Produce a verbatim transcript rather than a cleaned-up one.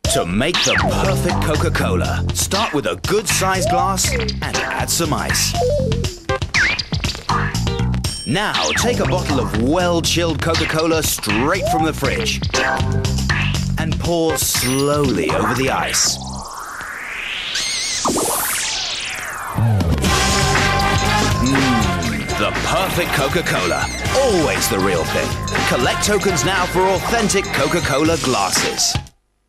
To make the perfect Coca-Cola, start with a good-sized glass and add some ice. Now, take a bottle of well-chilled Coca-Cola straight from the fridge and pour slowly over the ice. Mmm, the perfect Coca-Cola. Always the real thing. Collect tokens now for authentic Coca-Cola glasses.